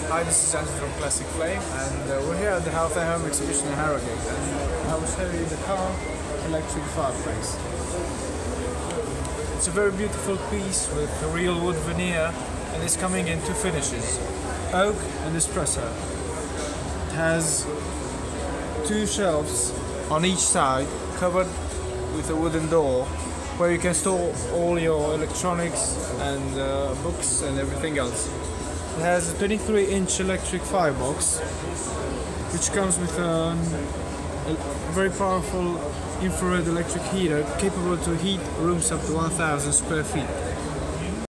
Hi, this is Andrew from ClassicFlame, and we're here at the Hearth and Home exhibition in Harrogate, and I will show you the Cannes electric fireplace. It's a very beautiful piece with a real wood veneer, and it's coming in two finishes, oak and espresso. It has two shelves on each side covered with a wooden door where you can store all your electronics and books and everything else. It has a 23-inch electric firebox which comes with a very powerful infrared electric heater capable to heat rooms up to 1000 square feet.